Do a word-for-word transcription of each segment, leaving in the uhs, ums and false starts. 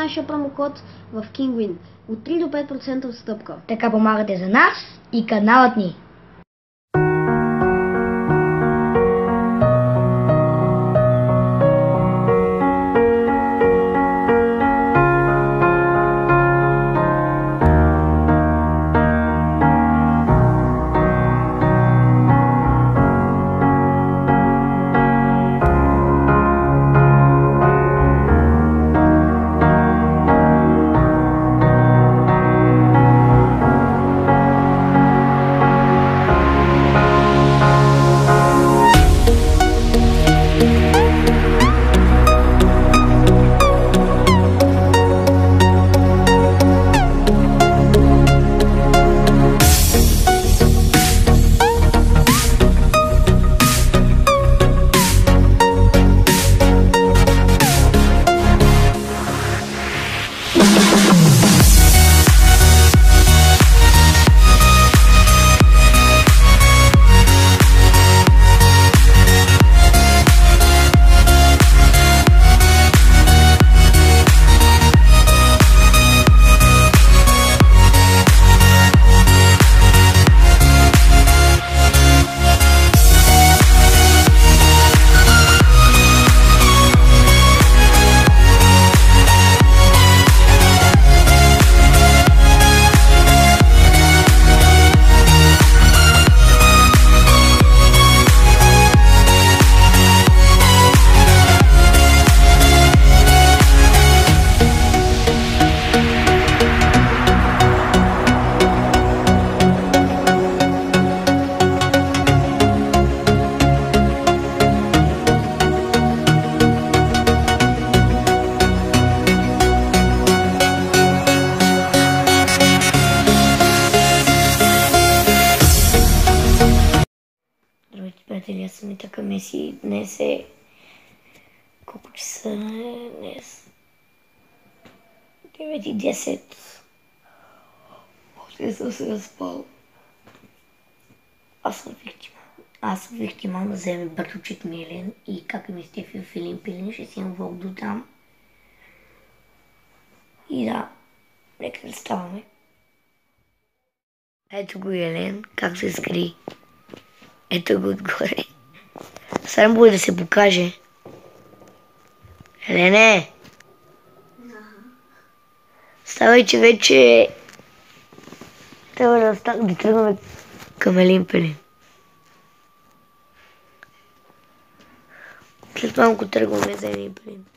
нашия промокод в Kinguin от три до пет процента отстъпка. Така помагате за нас и каналът ни. Здравейте, приятели, аз съм Итака Меси. Днес е... Колко часа е днес? девет и десет. Още съм се разпал. Аз съм виктима. Аз съм виктима да вземе братовчет Милен и как ми Стефи Филин Пилин. Ще си имам влог до там. И да, нека да ставаме. Ето го Елен, как се скри. Ето го отгоре. Срам го да се покаже. Елене! Ставай, че вече трябва да, да тръгваме към Елин Пелин. След малко тръгваме за Елин Пелин.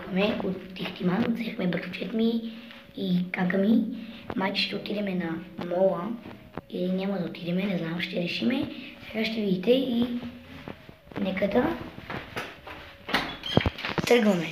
тръгваме от Тихтиман, взехме братовчет ми и кака ми. Майче ще отидеме на мола или няма да отидеме, не знам, ще решиме. Сега ще видите и нека да тръгваме.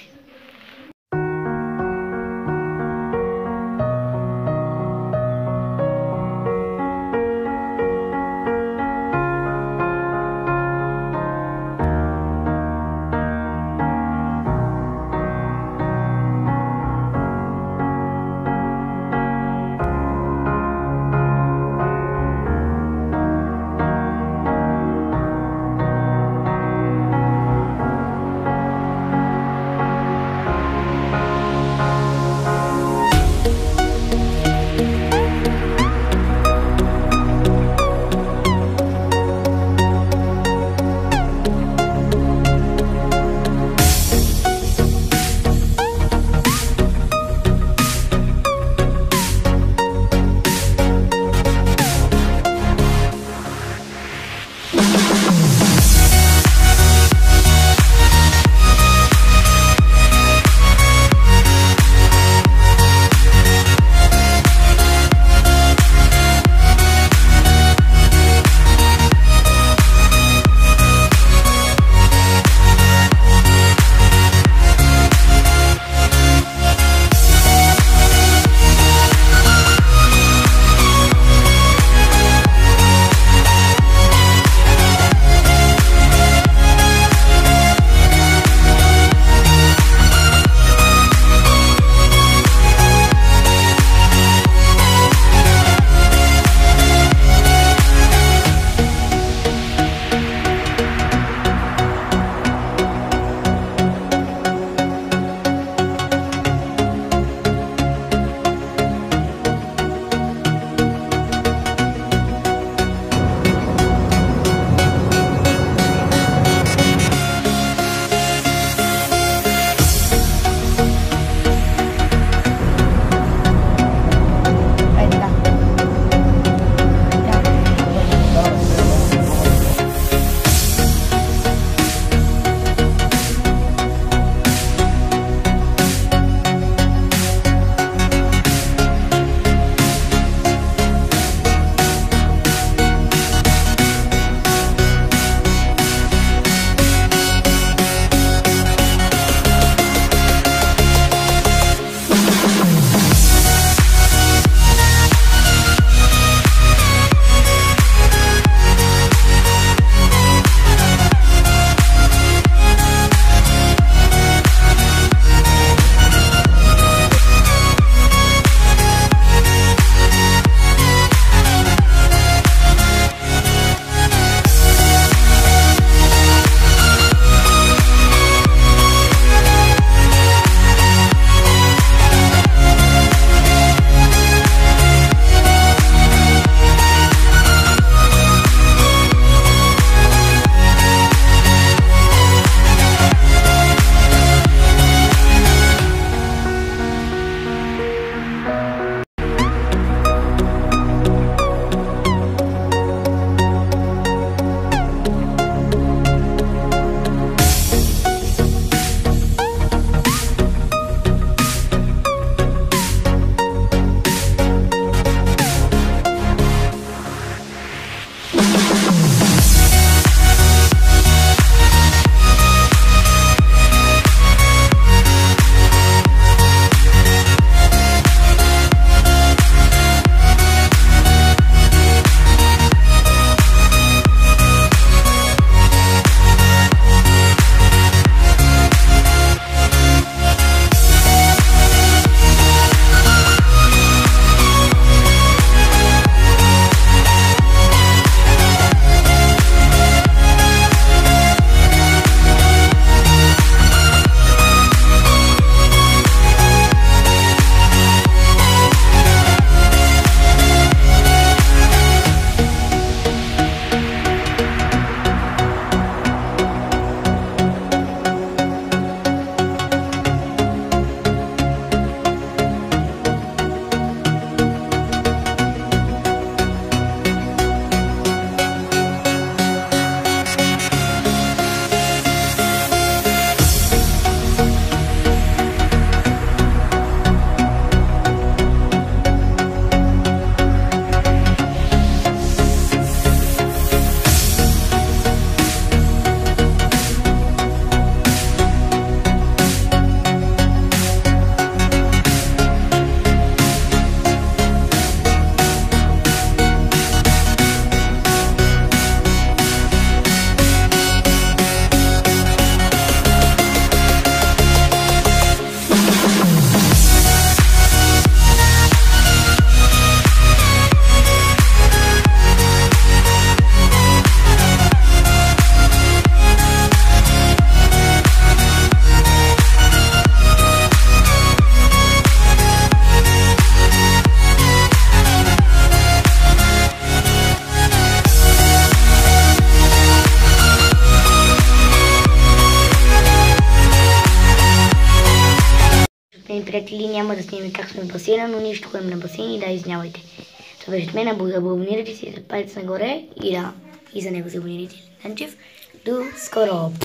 приятели, няма да снимем как сме в басейна, но ние ще ходим на басейн и да, извинявайте. Това беше от мен, абонирайте се, палец нагоре и да, и за него се абонирайте. Данчев, до скоро!